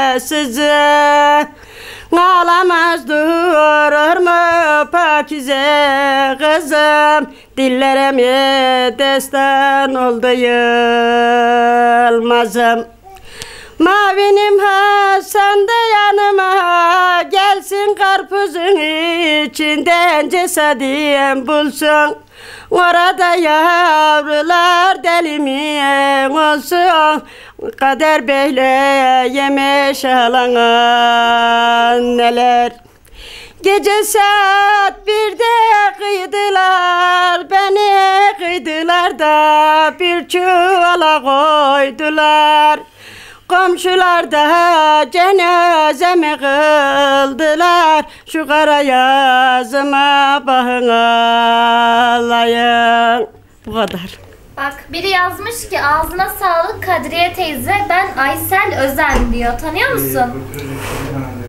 sizi. Ağlamaz durur mu pakize kızım, dillerime destan oldu yılmazım. Mavinim Hasan da yanıma gelsin, karpuzun içinden cesedin bulsun. Orada yavrular delimin olsun, kader böyle yemiş alana neler. Gece saat 1'de kıydılar, beni kıydılar da bir çuvala koydular. Komşular da cenazemi kıldılar, şu kara yazıma bakın Allah'ım. Bu kadar. Bak biri yazmış ki ağzına sağlık Kadriye teyze, ben Aysel Özen diyor. Tanıyor musun?